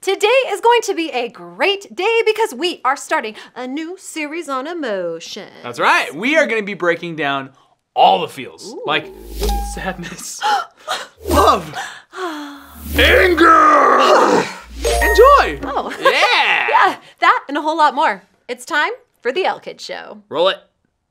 Today is going to be a great day because we are starting a new series on emotion. That's right. We are going to be breaking down all the feels, like sadness, love, anger, and joy. Oh. Yeah. Yeah, that and a whole lot more. It's time for the LKIDZ Show. Roll it.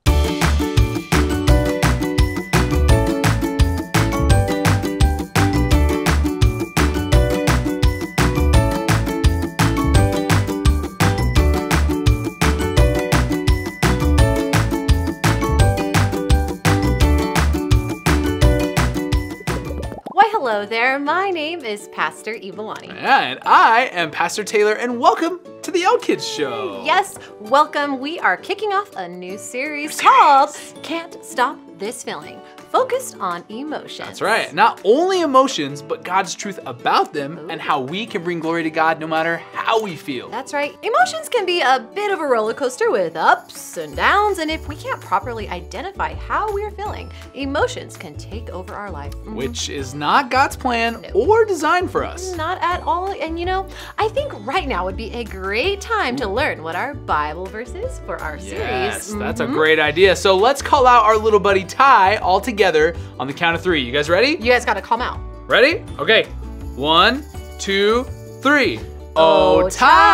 Hello there, my name is Pastor Ivalani. And I am Pastor Taylor, and welcome to the LKIDZ Show. Yes, welcome. We are kicking off a new series called Can't Stop This Feeling, focused on emotions. That's right. Not only emotions, but God's truth about them and how we can bring glory to God no matter how we feel. That's right. Emotions can be a bit of a roller coaster with ups and downs, and if we can't properly identify how we're feeling, emotions can take over our life. Which is not God's plan or design for us. Not at all. And you know, I think right now would be a great time to learn what our Bible verse is for our series. Yes, that's a great idea. So let's call out our little buddy Ty all together on the count of 3. You guys ready? You guys gotta call him out. Ready? Okay. 1, 2, 3. Oh,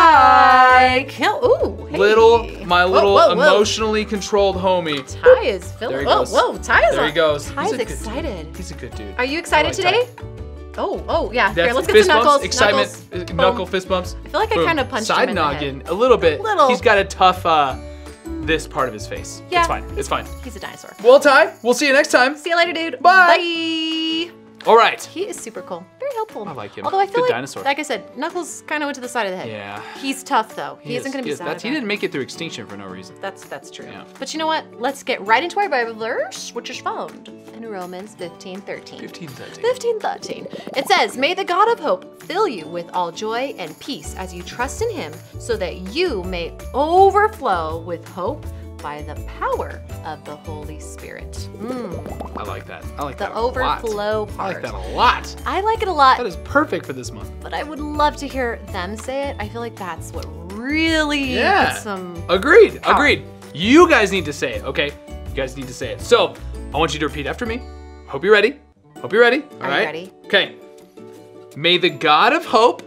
Ty! Ooh, hey. My little emotionally controlled homie. Ty is feeling. There he goes. Whoa! Ty is. There he goes. Ty's excited. He's a good dude. Are you excited today? Ty. Oh yeah. That's Here, let's get some knuckles. Excitement. Knuckle fist bumps. I feel like I kind of punched him in the head. Side noggin. A little bit. He's got a tough this part of his face. Yeah. It's fine. It's fine. He's a dinosaur. Well, Ty, we'll see you next time. See you later, dude. Bye. Bye. All right. He is super cool. Very helpful. I like him. Although I feel Good dinosaur. like I said, Knuckles kind of went to the side of the head. Yeah. He's tough though. He isn't going to be sad about He didn't make it through extinction for no reason. That's true. Yeah. But you know what? Let's get right into our Bible verse, which is found in Romans 15:13. 15:13. It says, "May the God of hope fill you with all joy and peace as you trust in him, so that you may overflow with hope by the power of the Holy Spirit." I like that. I like the that a lot. overflow part. I like that a lot. I like it a lot. That is perfect for this month. But I would love to hear them say it. I feel like that's what really puts some Agreed. power. Agreed. You guys need to say it, okay? You guys need to say it. So, I want you to repeat after me. Hope you're ready. Hope you're ready. All right? you ready? Okay. May the God of hope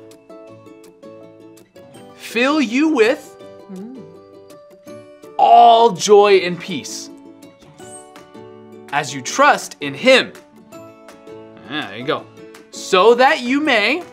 fill you with all joy and peace as you trust in him. There you go. So that you may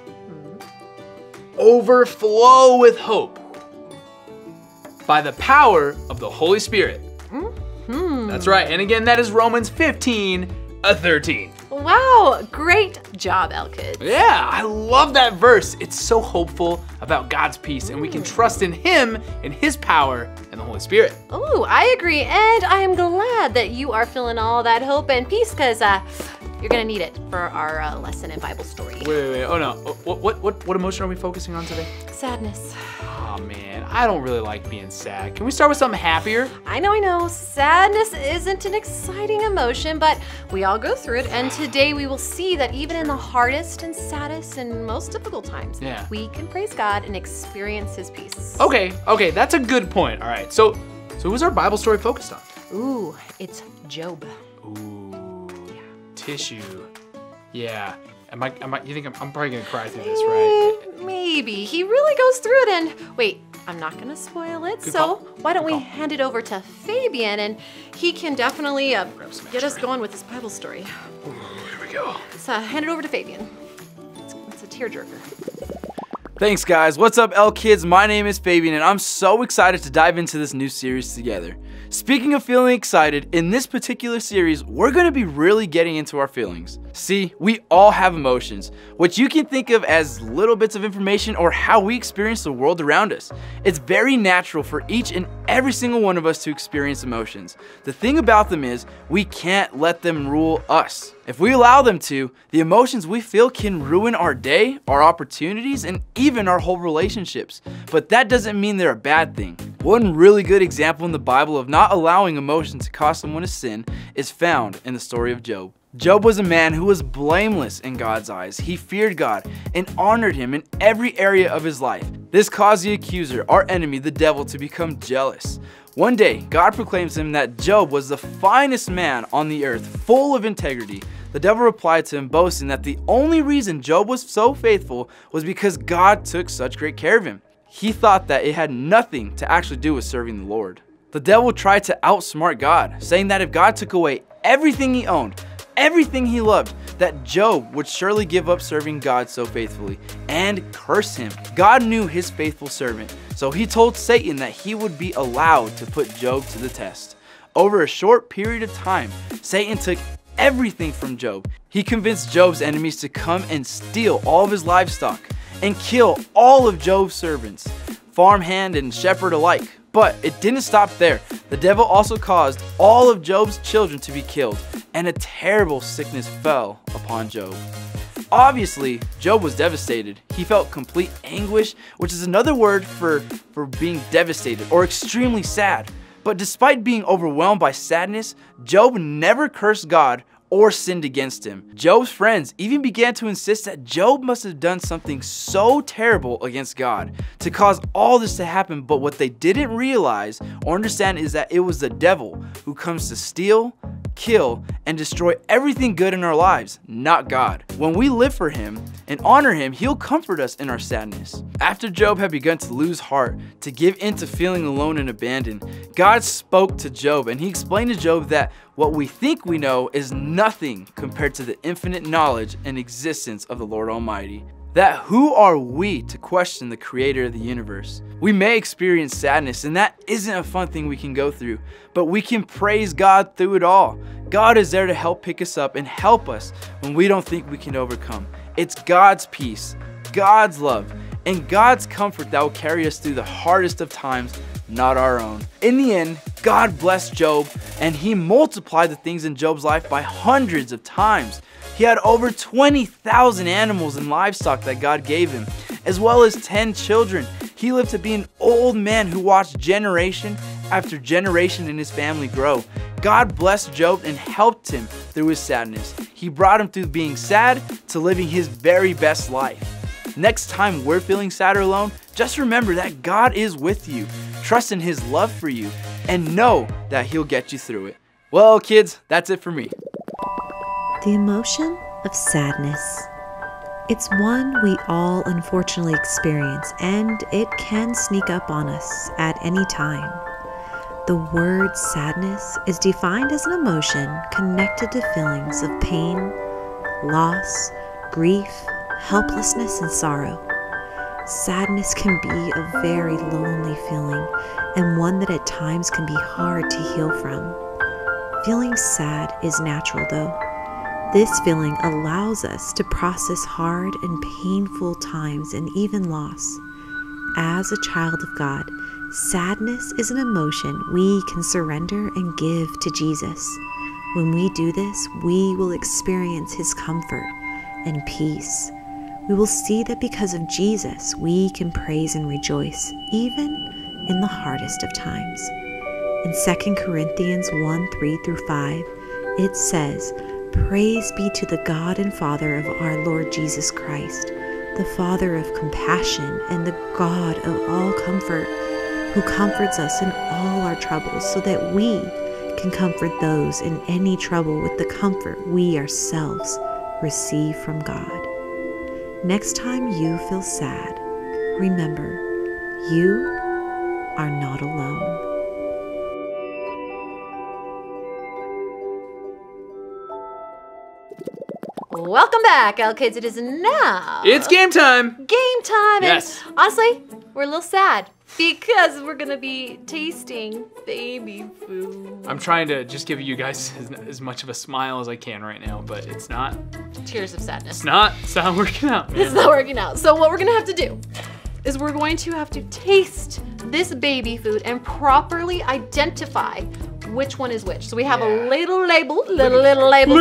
overflow with hope by the power of the Holy Spirit. That's right. And again, that is Romans 15:13. Wow, great job, LKIDZ. Yeah, I love that verse. It's so hopeful about God's peace, and we can trust in him and his power and the Holy Spirit. Oh, I agree, and I am glad that you are feeling all that hope and peace, because you're gonna need it for our lesson in Bible story. Wait. Oh no. What emotion are we focusing on today? Sadness. Oh man, I don't really like being sad. Can we start with something happier? I know. Sadness isn't an exciting emotion, but we all go through it, and today we will see that even in the hardest and saddest and most difficult times, we can praise God and experience his peace. Okay, that's a good point. All right, so who's our Bible story focused on? Ooh, it's Job. Ooh, tissue. Yeah. You think I'm probably gonna cry through this, right? Maybe. He really goes through it, and wait, I'm not gonna spoil it, why don't we hand it over to Fabian, and he can definitely get us going with this Bible story. Ooh, here we go. Let's hand it over to Fabian. It's a tearjerker. Thanks guys, what's up LKIDZ? My name is Fabian and I'm so excited to dive into this new series together. Speaking of feeling excited, in this particular series, we're going to be really getting into our feelings. See, we all have emotions, which you can think of as little bits of information or how we experience the world around us. It's very natural for each and every single one of us to experience emotions. The thing about them is, we can't let them rule us. If we allow them to, the emotions we feel can ruin our day, our opportunities, and even our whole relationships. But that doesn't mean they're a bad thing. One really good example in the Bible of not allowing emotion to cause someone to sin is found in the story of Job. Job was a man who was blameless in God's eyes. He feared God and honored him in every area of his life. This caused the accuser, our enemy, the devil, to become jealous. One day, God proclaims him that Job was the finest man on the earth, full of integrity. The devil replied to him, boasting that the only reason Job was so faithful was because God took such great care of him. He thought that it had nothing to actually do with serving the Lord. The devil tried to outsmart God, saying that if God took away everything he owned, everything he loved, that Job would surely give up serving God so faithfully and curse him. God knew his faithful servant, so he told Satan that he would be allowed to put Job to the test. Over a short period of time, Satan took everything from Job. He convinced Job's enemies to come and steal all of his livestock and kill all of Job's servants, farmhand and shepherd alike. But it didn't stop there. The devil also caused all of Job's children to be killed, and a terrible sickness fell upon Job. Obviously, Job was devastated. He felt complete anguish, which is another word for being devastated or extremely sad. But despite being overwhelmed by sadness, Job never cursed God or sinned against him. Job's friends even began to insist that Job must have done something so terrible against God to cause all this to happen, but what they didn't realize or understand is that it was the devil who comes to steal, kill, and destroy everything good in our lives, not God. When we live for him and honor him, he'll comfort us in our sadness. After Job had begun to lose heart, to give in to feeling alone and abandoned, God spoke to Job, and he explained to Job that what we think we know is nothing compared to the infinite knowledge and existence of the Lord Almighty. That who are we to question the creator of the universe? We may experience sadness, and that isn't a fun thing we can go through, but we can praise God through it all. God is there to help pick us up and help us when we don't think we can overcome. It's God's peace, God's love, and God's comfort that will carry us through the hardest of times, not our own. In the end, God blessed Job, and he multiplied the things in Job's life by hundreds of times. He had over 20,000 animals and livestock that God gave him, as well as 10 children. He lived to be an old man who watched generation after generation in his family grow. God blessed Job and helped him through his sadness. He brought him through being sad to living his very best life. Next time we're feeling sad or alone, just remember that God is with you. Trust in his love for you and know that he'll get you through it. Well, kids, that's it for me. The emotion of sadness. It's one we all unfortunately experience, and it can sneak up on us at any time. The word sadness is defined as an emotion connected to feelings of pain, loss, grief, helplessness, and sorrow. Sadness can be a very lonely feeling, and one that at times can be hard to heal from. Feeling sad is natural though. This feeling allows us to process hard and painful times and even loss. As a child of God, sadness is an emotion we can surrender and give to Jesus. When we do this, we will experience his comfort and peace. We will see that because of Jesus, we can praise and rejoice, even in the hardest of times. In 2 Corinthians 1:3-5, it says, "Praise be to the God and Father of our Lord Jesus Christ, the Father of compassion and the God of all comfort, who comforts us in all our troubles, so that we can comfort those in any trouble with the comfort we ourselves receive from God." Next time you feel sad, remember, you are not alone. Welcome back, LKIDZ. It is now. It's game time. Game time. Yes. And honestly, we're a little sad because we're going to be tasting baby food. I'm trying to just give you guys as much of a smile as I can right now, but it's not. Tears of sadness. It's not working out, man. It's not working out. So what we're going to have to do is we're going to have to taste this baby food and properly identify which one is which. So we have a little labels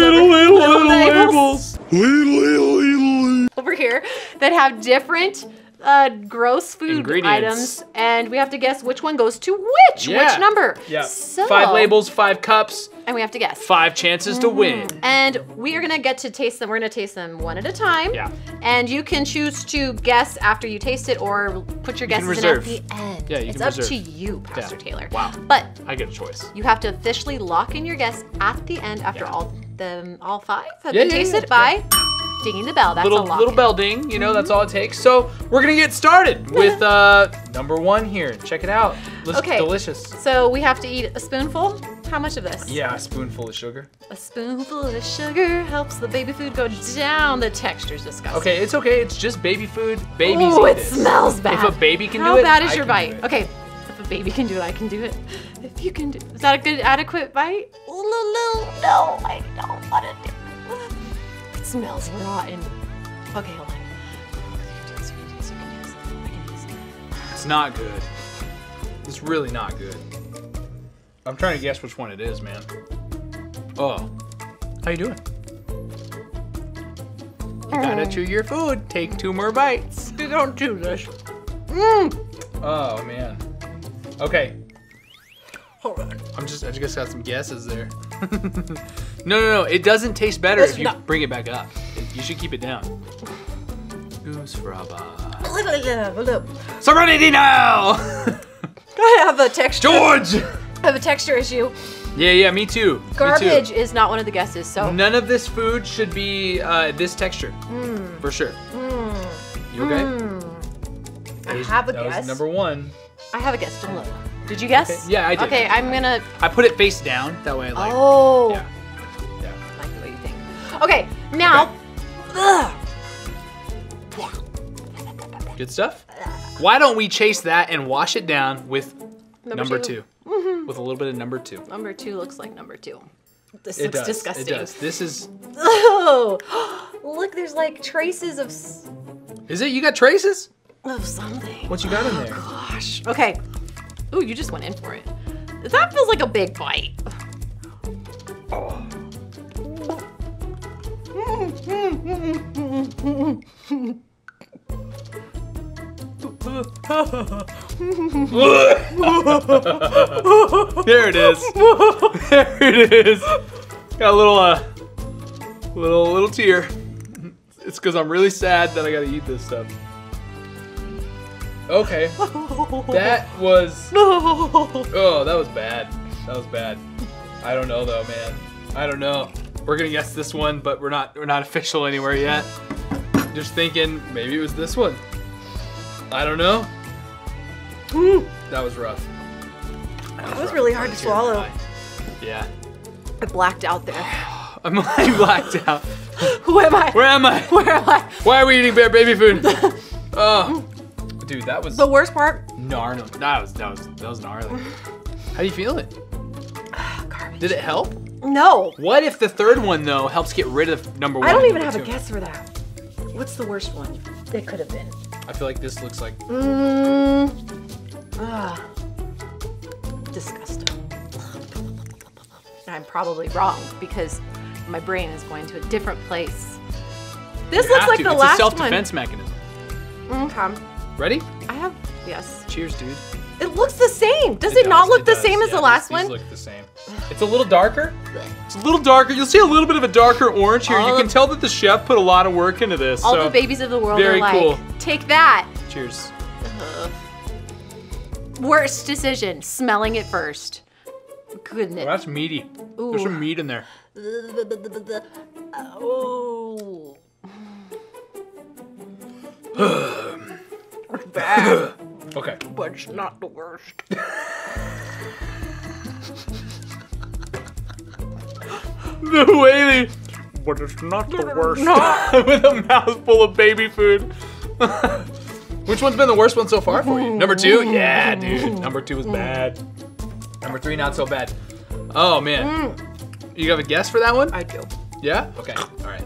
over here that have different gross food Ingredients. items, and we have to guess which one goes to which number. Yeah. So, 5 labels, 5 cups, and we have to guess. 5 chances to win. And we are gonna get to taste them. We're gonna taste them one at a time. Yeah. And you can choose to guess after you taste it, or put your guesses in at the end. Yeah, you it's can up reserve. to you, Pastor Taylor. Wow. But I get a choice. you have to officially lock in your guess at the end after all 5 have been tasted by dinging the bell. That's a lock. Little bell ding, you know, that's all it takes. So we're gonna get started with number 1 here. Check it out. Looks delicious. So we have to eat a spoonful. How much of this? Yeah, a spoonful of sugar. A spoonful of sugar helps the baby food go down. The texture's disgusting. Okay, it's okay. It's just baby food. Babies Ooh, eat it this. smells bad. If a baby can How do it, bad is I your can bite? do it. Okay, if a baby can do it, I can do it. If you can do is that a good, adequate bite? No, I don't want to do it. It smells rotten. Okay, hold on. You can do this. I can do this. It's not good. It's really not good. I'm trying to guess which one it is, man. Oh, how you doing? You gotta chew your food. Take 2 more bites. You don't do this. Oh man. Okay. Hold on. I just got some guesses there. No. It doesn't taste better if you bring it back up. You should keep it down. Goose fraba. Serenity now! I have a texture. George! I have a texture issue. Yeah, me too. Garbage is not one of the guesses, so. None of this food should be this texture. For sure. You okay? I have a That guess. was number 1. I have a guess. Don't look. Did you guess? Okay. Yeah, I did. Okay, I'm gonna. I put it face down. That way I like Oh. Yeah. I like the way you think. Okay, now. Ugh. Good stuff. Why don't we chase that and wash it down with number 2? With a little bit of number 2. Number 2 looks like number 2. This It looks does. disgusting. It does. This is. Oh, look, there's like traces of Is it? You got traces? something. What you got in there? Gosh. Okay. Ooh, you just went in for it. That feels like a big bite. Oh. There it is. There it is. Got a little tear. It's because I'm really sad that I gotta eat this stuff. Okay. That was. Oh, that was bad. That was bad. I don't know though, man. I don't know. We're gonna guess this one, but we're not official anywhere yet. Just thinking maybe it was this one. I don't know. That was rough. That was really hard to swallow. Yeah. I blacked out there. I'm like blacked out. Who am I? Where am I? Where am I? Why are we eating baby food? Oh, dude, that was The worst part? gnarly. That was gnarly. How do you feel it? Garbage. Did it help? No. What if the third one though helps get rid of number 1? I don't and even have number a 2? guess for that. What's the worst one? It could have been. I feel like this looks like. Disgusting. I'm probably wrong because my brain is going to a different place. This You looks have like to. the It's last a self-defense one. mechanism. Okay. Ready? I have, yes. Cheers, dude. It looks the same. Does it not look the same as the last one? These look the same. It's a little darker. It's a little darker. You'll see a little bit of a darker orange here. You can tell that the chef put a lot of work into this. All so the babies of the world very are like, cool. take that. Cheers. Worst decision, smelling it first. Goodness. Oh, that's meaty. Ooh. There's some meat in there. Oh. Bad, Okay. but it's not the worst. The way they. But it's not the worst. With a mouthful of baby food. Which one's been the worst one so far for you? Number 2? Yeah, dude. Number 2 was bad. Number 3, not so bad. Oh, man. You have a guess for that one? I do. Yeah? Okay. All right.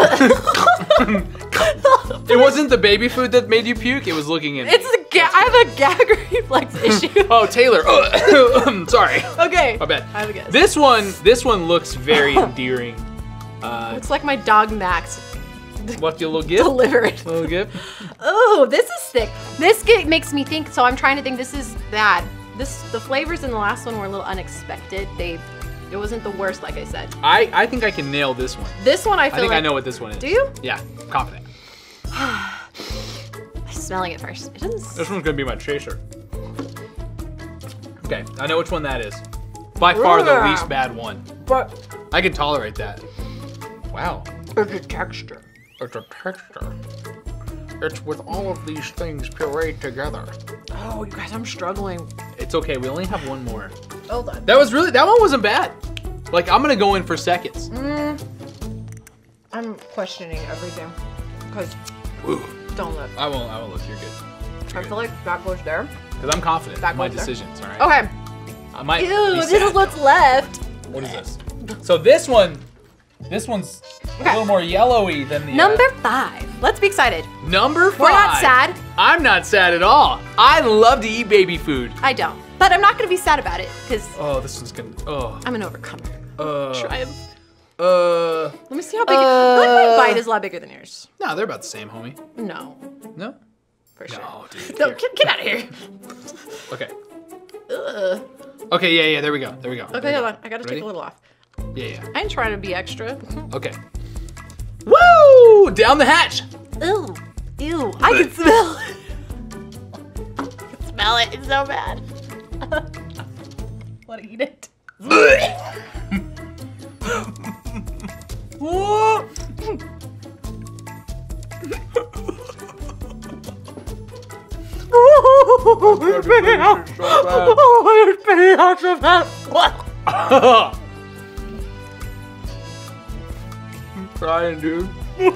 It wasn't the baby food that made you puke. It was looking in. It's a I have a gag reflex issue. Oh, Taylor. Sorry. Okay. My bad. I have a guess. This one looks very endearing. Looks like my dog Max What, your little gift? Delivered. Little gift? Oh, this is thick. This makes me think, so I'm trying to think this is bad. The flavors in the last one were a little unexpected. It wasn't the worst, like I said. I think I can nail this one. This one I think I know what this one is. Do you? Yeah, confident. I'm smelling it first. It doesn't. This one's gonna be my chaser. Okay, I know which one that is. By far the least bad one. But I can tolerate that. Wow. it's a texture. It's a texture. It's with all of these things pureed together. Oh, you guys, I'm struggling. It's okay, we only have one more. Hold on. That one wasn't bad. Like, I'm gonna go in for seconds. I'm questioning everything. Because don't look. I won't look, you're good. I feel like that goes there. Because I'm confident in my decisions, all right? Okay. I might Ew, be this sad, is what's though. left. What is this? So this one's a little more yellowy than the Number 5. Let's be excited. Number 5. We're not sad. I'm not sad at all. I love to eat baby food. I don't. But I'm not gonna be sad about it, because This one's gonna, I'm an overcomer. Triumph. Let me see how big I feel like my bite is a lot bigger than yours. No, they're about the same, homie. No. No? For sure. No, dude. No, get out of here. Okay. Ugh. Okay, yeah, there we go. Okay, hold on. I gotta take a little off. Yeah. I ain't trying to be extra. Okay. Woo! Down the hatch. Ew. Ew. I can smell it. I can smell it. It's so bad. Want to eat it? I'm crying, dude.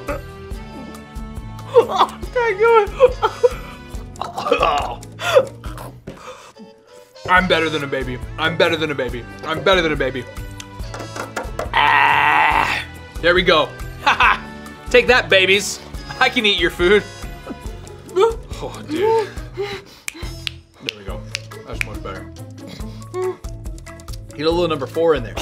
I'm better than a baby. I'm better than a baby. I'm better than a baby. Ah, there we go. Haha. Take that, babies. I can eat your food. Oh, dude. There we go. That's much better. Get a little number 4 in there.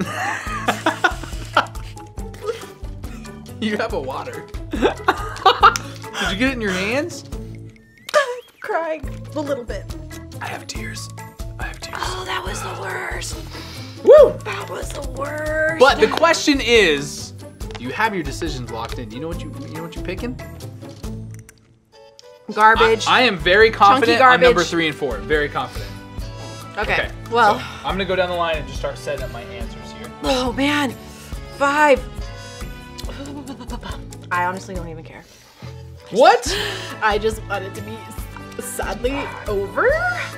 You have a water. Did you get it in your hands? I'm crying a little bit. I have tears. Oh, that was the worst. Woo! That was the worst. But the question is, do you have your decisions locked in? Do you know what you're picking? Garbage. I am very confident on garbage. number 3 and 4. Very confident. Okay. Well, so I'm gonna go down the line and just start setting up my answers here. oh man, 5. I honestly don't even care. What? I just want it to be sadly over.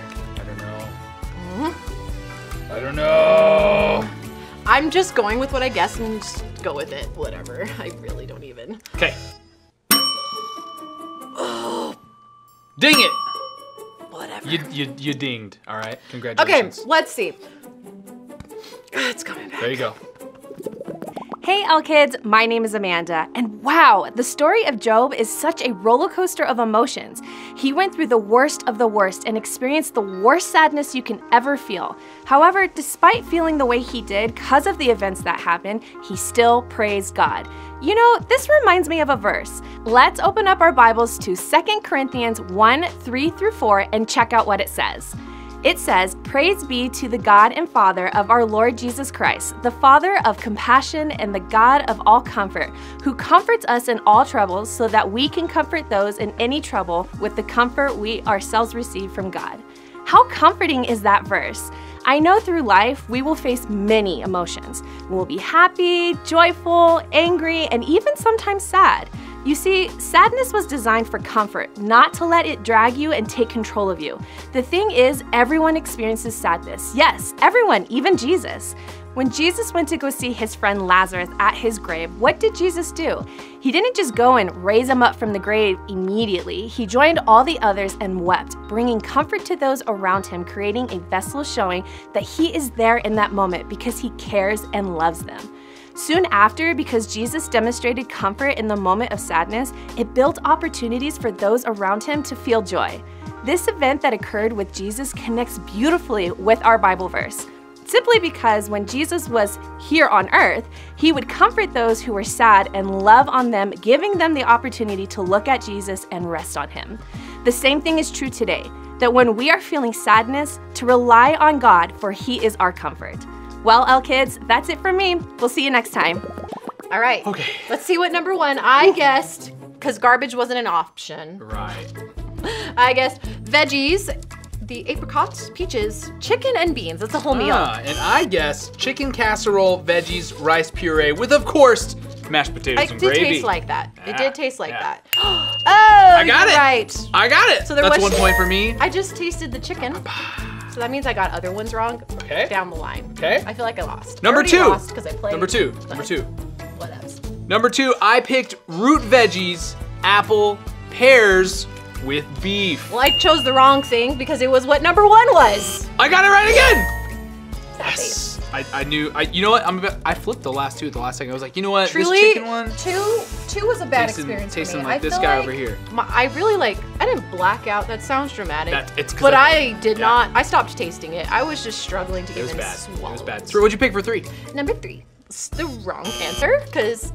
I don't know. I'm just going with what I guess and just go with it. Whatever. I really don't even. Okay. Ding it! Whatever. You dinged. All right. Congratulations. Okay, let's see. It's coming back. There you go. Hey LKIDZ, my name is Amanda, and wow, the story of Job is such a roller coaster of emotions. He went through the worst of the worst and experienced the worst sadness you can ever feel. However, despite feeling the way he did because of the events that happened, he still praised God. You know, this reminds me of a verse. Let's open up our Bibles to 2 Corinthians 1:3-4 and check out what it says. It says, "Praise be to the God and Father of our Lord Jesus Christ, the Father of compassion and the God of all comfort, who comforts us in all troubles so that we can comfort those in any trouble with the comfort we ourselves receive from God." How comforting is that verse? I know through life we will face many emotions. We'll be happy, joyful, angry, and even sometimes sad. You see, sadness was designed for comfort, not to let it drag you and take control of you. The thing is, everyone experiences sadness. Yes, everyone, even Jesus. When Jesus went to go see his friend Lazarus at his grave, what did Jesus do? He didn't just go and raise him up from the grave immediately. He joined all the others and wept, bringing comfort to those around him, creating a vessel showing that he is there in that moment because he cares and loves them. Soon after, because Jesus demonstrated comfort in the moment of sadness, it built opportunities for those around him to feel joy. This event that occurred with Jesus connects beautifully with our Bible verse. simply because when Jesus was here on earth, he would comfort those who were sad and love on them, giving them the opportunity to look at Jesus and rest on him. The same thing is true today, that when we are feeling sadness, to rely on God, for he is our comfort. Well, Kids, that's it from me. We'll see you next time. All right. Okay. Let's see what number one I guessed, because garbage wasn't an option. Right. I guessed veggies, the apricots, peaches, chicken, and beans. That's a whole meal. And I guessed chicken casserole, veggies, rice puree, with, of course, mashed potatoes and gravy. It did taste like that. It did taste like that. Oh, I got it. Right. I got it. So there That's was 1 point for me. I just tasted the chicken. So that means I got other ones wrong. Okay. Down the line. Okay. I feel like I lost. Number I 2. Lost because I played. Number two. What else? Number 2, I picked root veggies, apple, pears with beef. Well, I chose the wrong thing because it was what number 1 was. I got it right again. Yes. I knew. You know what? I flipped the last 2 at the last second. I was like, you know what? Truly, this chicken one. two was a bad experience for Tasting me. like I this feel guy like over here. I really I didn't black out. That sounds dramatic. It's 'cause but I- I did yeah. not. I stopped tasting it. I was just struggling to It get was them bad. swallowed. It was bad. So what'd you pick for 3? Number 3. It's the wrong answer because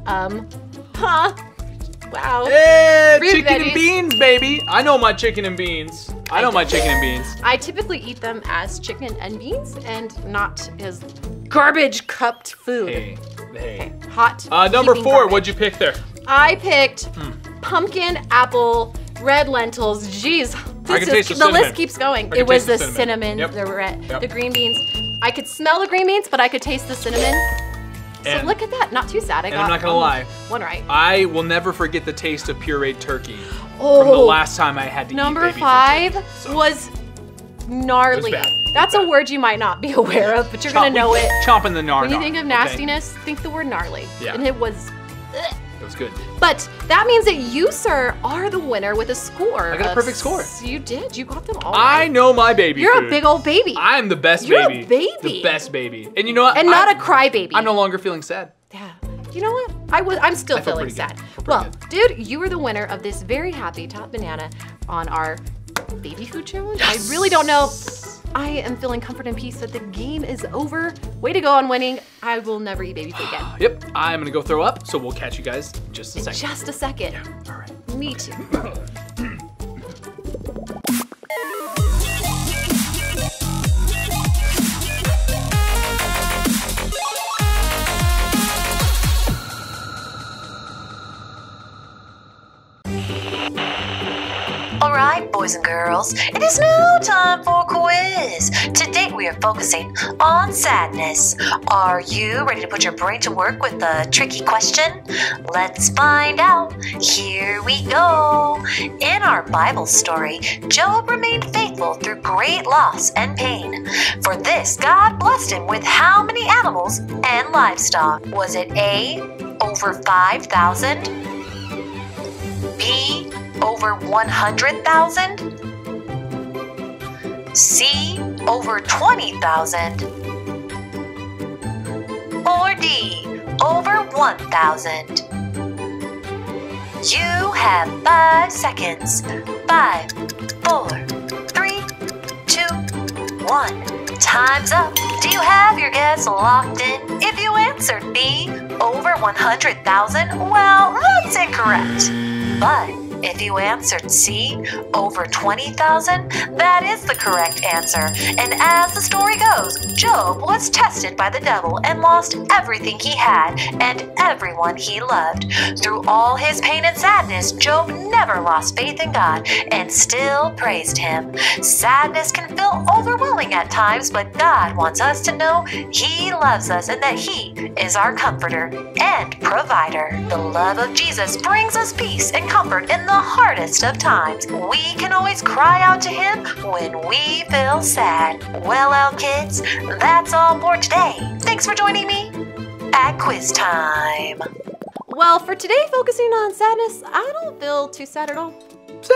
wow. Hey, Root chicken and veggies. beans, baby. I know my chicken and beans. I know my chicken and beans. I typically eat them as chicken and beans and not as garbage cupped food. Hey. Okay, hot. Number heaping 4, garbage. what'd you pick there? I picked pumpkin, apple, red lentils. Jeez, I can taste the cinnamon. list keeps going. I can It was taste the the cinnamon, cinnamon. Yep. the red, Yep. the green beans. I could smell the green beans, but I could taste the cinnamon. So And- look at that, not too sad. I and got I'm not gonna lie. 1 right. I will never forget the taste of pureed turkey Oh, from the last time I had to number eat baby 5 turkey. So, was gnarly. It was bad. It was That's a bad. word you might not be aware of, but you're gonna know it. Chomping the gnar. When you think of nastiness, think the word gnarly. Yeah. And it was. It was good. But that means that you, sir, are the winner with a score. I got a of perfect score. You did. You got them all. I right. know my baby You're food. a big old baby. I'm the best You're a baby. baby. The best baby. And you know what? and not a crybaby. I'm no longer feeling sad. Yeah. You know what? I'm still I feel feeling pretty good. sad. I feel Well, pretty dude, you were the winner of this very happy top banana on our baby food challenge. I really don't know. I am feeling comfort and peace that the game is over. Way to go on winning. I will never eat baby food again. Yep. I'm gonna go throw up, so we'll catch you guys in just a In second. just a second. All right. Me too. Alright, boys and girls, it is now time for a quiz. Today we are focusing on sadness. Are you ready to put your brain to work with a tricky question? Let's find out. Here we go. In our Bible story, Job remained faithful through great loss and pain. For this, God blessed him with how many animals and livestock? Was it A, over 5,000? B, over 100,000? C, over 20,000? Or D, over 1,000? You have 5 seconds. 5, 4, 3, 2, 1. Time's up. Do you have your guess locked in? If you answered B, over 100,000, well, that's incorrect. But if you answered C, over 20,000, that is the correct answer. And as the story goes, Job was tested by the devil and lost everything he had and everyone he loved. Through all his pain and sadness, Job never lost faith in God and still praised him. Sadness can feel overwhelming at times, but God wants us to know He loves us and that He is our comforter and provider. The love of Jesus brings us peace and comfort in the hardest of times. We can always cry out to Him when we feel sad. Well, kids, that's all for today. Thanks for joining me at quiz time. Well, for today, focusing on sadness, I don't feel too sad at all. Same.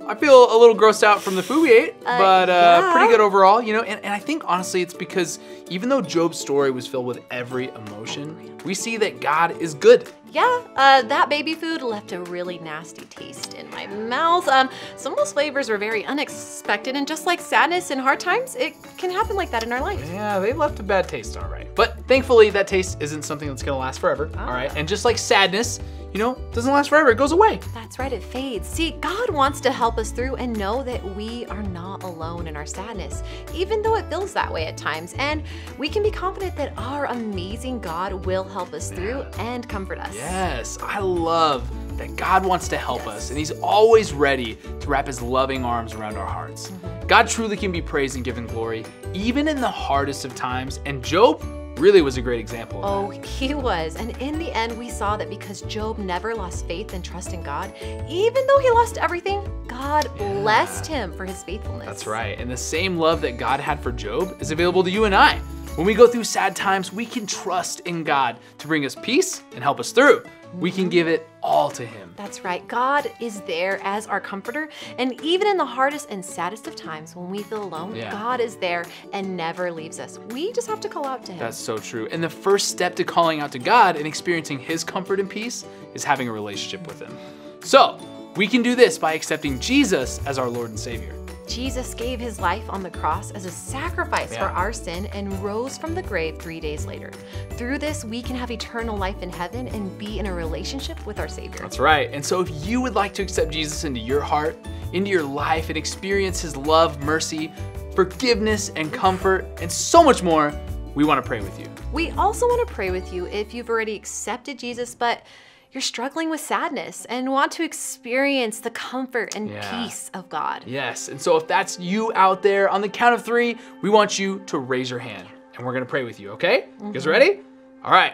I feel a little grossed out from the food we ate, but yeah. pretty good overall, you know. And I think honestly, it's because even though Job's story was filled with every emotion, we see that God is good. Yeah, that baby food left a really nasty taste in my mouth. Some of those flavors were very unexpected, and just like sadness and hard times, it can happen like that in our life. Yeah, they left a bad taste, all right. But thankfully, that taste isn't something that's gonna last forever, all right? And just like sadness, you know, doesn't last forever, it goes away. That's right, it fades. See, God wants to help us through and know that we are not alone in our sadness, even though it feels that way at times. And we can be confident that our amazing God will help us through and comfort us. Yes, I love that God wants to help us, and He's always ready to wrap His loving arms around our hearts. God truly can be praised and given glory, even in the hardest of times, and Job really was a great example of that. He was. And in the end, we saw that because Job never lost faith and trust in God, even though he lost everything, God blessed him for his faithfulness. That's right. And the same love that God had for Job is available to you and I. When we go through sad times, we can trust in God to bring us peace and help us through. We can give it all to Him. That's right. God is there as our comforter. And even in the hardest and saddest of times when we feel alone, God is there and never leaves us. We just have to call out to Him. That's so true. And the first step to calling out to God and experiencing His comfort and peace is having a relationship with Him. So we can do this by accepting Jesus as our Lord and Savior. Jesus gave his life on the cross as a sacrifice for our sin and rose from the grave 3 days later. Through this, we can have eternal life in heaven and be in a relationship with our Savior. That's right. And so if you would like to accept Jesus into your heart, into your life, and experience His love, mercy, forgiveness, and comfort, and so much more, we want to pray with you. We also want to pray with you if you've already accepted Jesus, but you're struggling with sadness and want to experience the comfort and peace of God. Yes, and so if that's you out there, on the count of 3, we want you to raise your hand and we're gonna pray with you, okay? You guys ready? All right,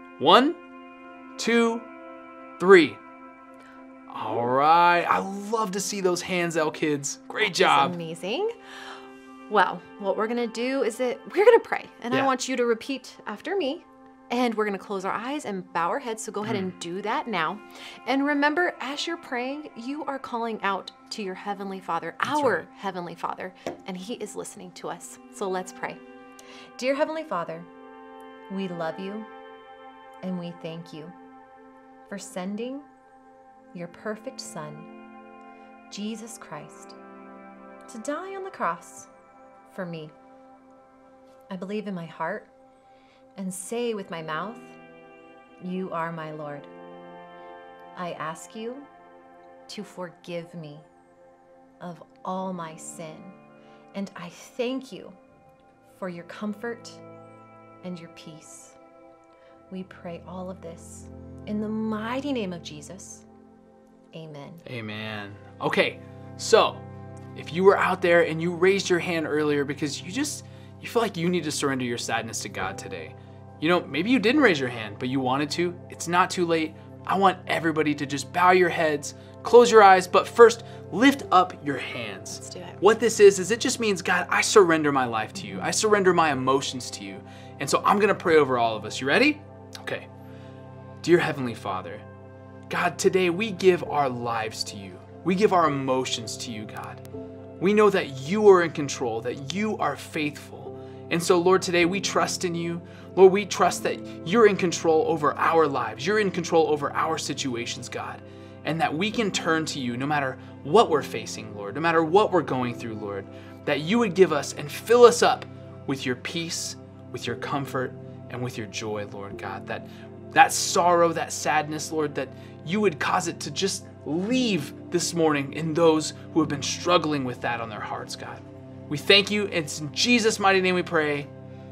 1, 2, 3. All right, I love to see those hands, Kids. Great job. That's amazing. Well, what we're gonna do is that we're gonna pray, and I want you to repeat after me. And we're gonna close our eyes and bow our heads, so go ahead and do that now. And remember, as you're praying, you are calling out to your Heavenly Father, our Heavenly Father, and He is listening to us. So let's pray. Dear Heavenly Father, we love you and we thank you for sending your perfect Son, Jesus Christ, to die on the cross for me. I believe in my heart and say with my mouth, you are my Lord. I ask you to forgive me of all my sin, and I thank you for your comfort and your peace. We pray all of this in the mighty name of Jesus. Amen. Amen. Okay, so if you were out there and you raised your hand earlier because you feel like you need to surrender your sadness to God today. You know, maybe you didn't raise your hand, but you wanted to. It's not too late. I want everybody to just bow your heads, close your eyes, but first lift up your hands. Let's do it. What this is it just means, God, I surrender my life to you. I surrender my emotions to you. And so I'm gonna pray over all of us. You ready? Okay. Dear Heavenly Father, God, today we give our lives to you. We give our emotions to you, God. We know that you are in control, that you are faithful. And so, Lord, today we trust in you. Lord, we trust that you're in control over our lives. You're in control over our situations, God. And that we can turn to you no matter what we're facing, Lord, no matter what we're going through, Lord, that you would give us and fill us up with your peace, with your comfort, and with your joy, Lord God. That sorrow, that sadness, Lord, that you would cause it to just leave this morning in those who have been struggling with that on their hearts, God. We thank you. It's in Jesus' mighty name we pray.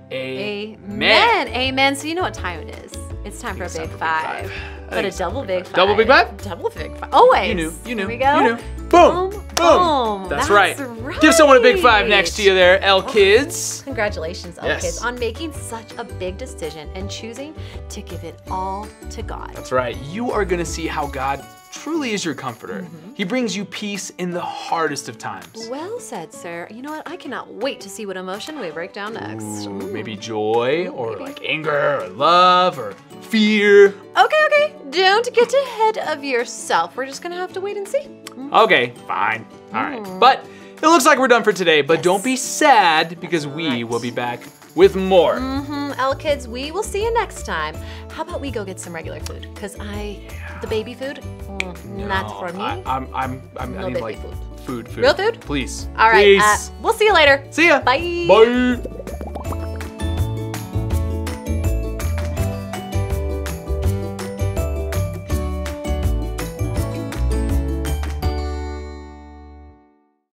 Amen. Amen. So you know what time it is. It's time for a big five. But a double big five. Double big five? Double big five. Always. You knew. Here we go. You knew. Boom. Boom. That's right. Give someone a big five next to you there, Kids. Congratulations, Kids, on making such a big decision and choosing to give it all to God. That's right. You are going to see how God truly is your comforter. He brings you peace in the hardest of times. Well said, sir. You know what? I cannot wait to see what emotion we break down next. Maybe joy, or like anger, or love, or fear. Okay. Don't get ahead of yourself. We're just gonna have to wait and see. Okay, fine. All right. But it looks like we're done for today, but don't be sad because we will be back with more. L-Kids, we will see you next time. How about we go get some regular food? Because the baby food, not for me. I need baby like food. Food. Real food? Please. All right. Please. We'll see you later. See ya. Bye. Bye.